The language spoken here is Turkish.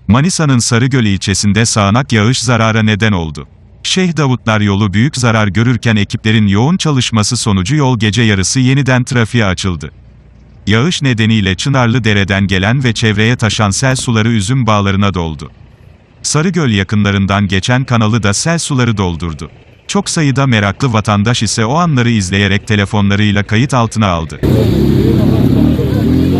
Manisa'nın Sarıgöl ilçesinde sağanak yağış zarara neden oldu. Şeyh Davutlar yolu büyük zarar görürken ekiplerin yoğun çalışması sonucu yol gece yarısı yeniden trafiğe açıldı. Yağış nedeniyle Çınarlıdere'den gelen ve çevreye taşan sel suları üzüm bağlarına doldu. Sarıgöl yakınlarından geçen kanalı da sel suları doldurdu. Çok sayıda meraklı vatandaş ise o anları izleyerek telefonlarıyla kayıt altına aldı.